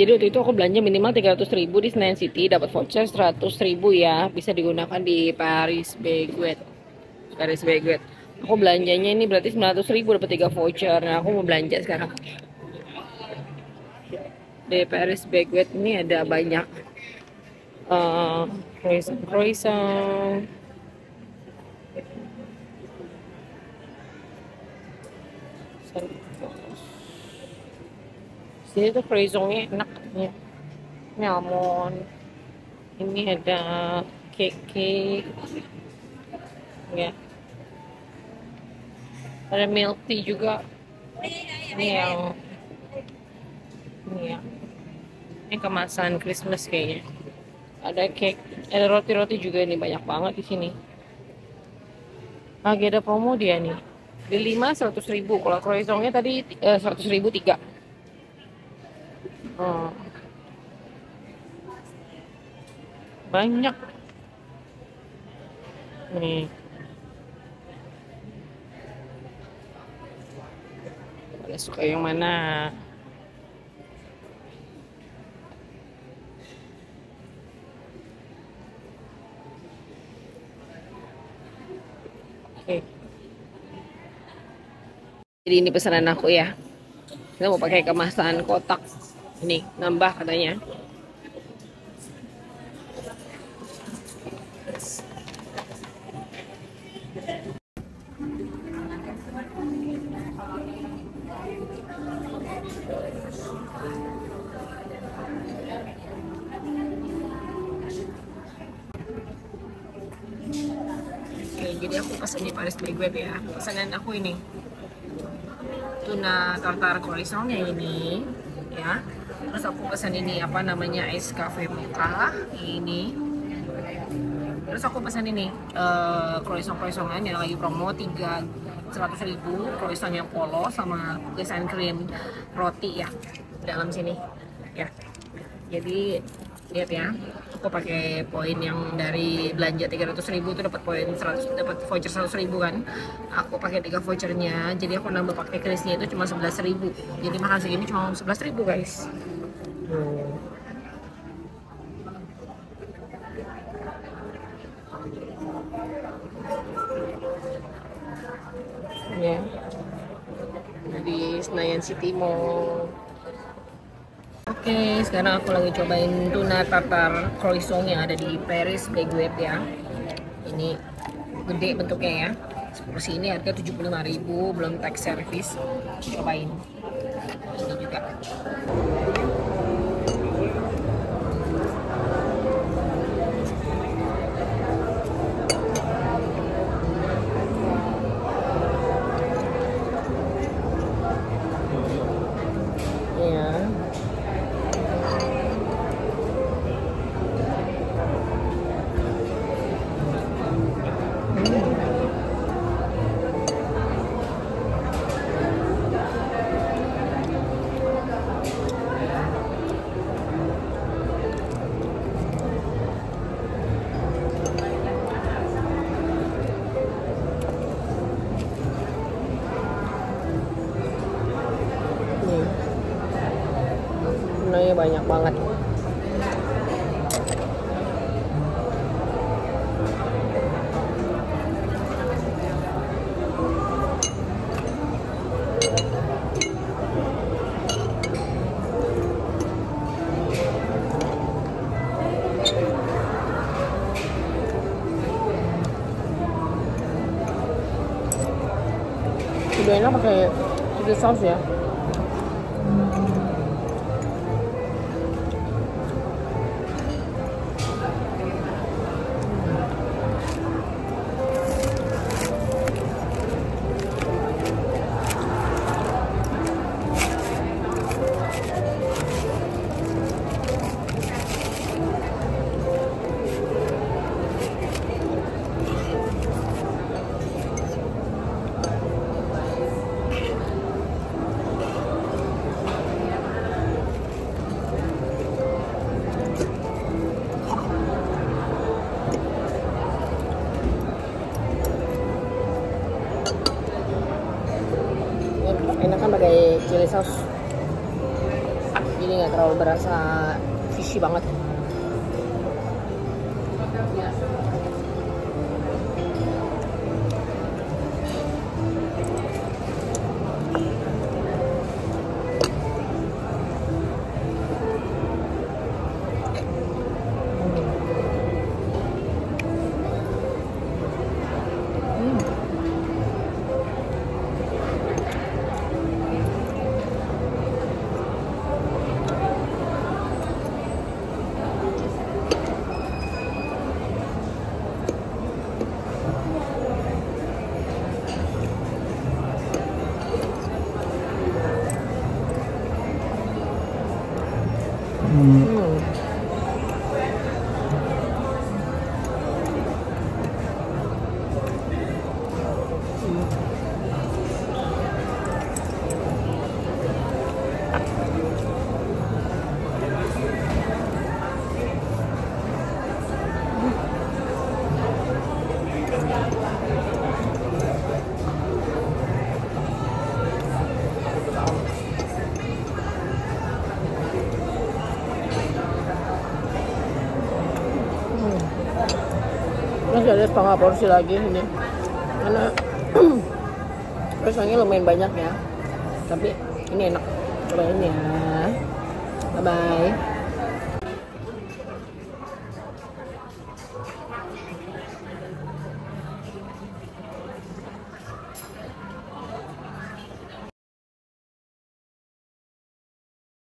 Jadi waktu itu aku belanja minimal 300.000 di Senayan City, dapat voucher 100.000 ya, bisa digunakan di Paris Baguette. Paris Baguette. Aku belanjanya ini berarti 900.000 dapat 3 voucher. Nah, aku mau belanja sekarang. Di Paris Baguette ini ada banyak croissant. Sini tuh croissantnya enak ya. Ini almond. Ini ada cake ya. Ada milk tea juga. Ini ya. Ini kemasan Christmas kayaknya. Ada cake, ada roti-roti juga nih, banyak banget di sini. Lagi ada promo dia nih. Beli 5 100.000. Kalau croissantnya tadi 100.000 3. Banyak nih. Pada suka yang mana? Oke. Jadi ini pesanan aku ya. Kita mau pakai kemasan kotak. Ini nambah katanya. Oke, jadi aku pesan di Paris Baguette ya. Pesanan aku ini tuna tartar croissantnya ini ya. Terus aku pesan ini apa namanya, es cafe mocha ini. Terus aku pesan ini croissant-croissantan yang lagi promo 100.000, croissant yang polos sama desain krim roti ya dalam sini ya. Jadi lihat ya, aku pakai poin yang dari belanja 300.000 itu dapat poin 100, dapat voucher 100.000 kan. Aku pakai 3 vouchernya, jadi aku nambah pakai krisnya itu cuma 11.000. Jadi mahal segini cuma 11.000 guys. Ya, di Senayan City Mall. Oke, sekarang aku lagi cobain tuna tartar croissant yang ada di Paris Baguette ya. Ini gede bentuknya ya. Seperti ini harga 75.000, belum tax service. Cobain. Ini juga. Tunanya banyak banget. Udah enak pakai chili sauce ya. Enak kan pakai chili sauce, jadi nggak terlalu berasa fishy banget. Masih ada setengah porsi lagi ini karena rasanya lumayan banyak ya, tapi ini enak. Cobain ya. Bye bye.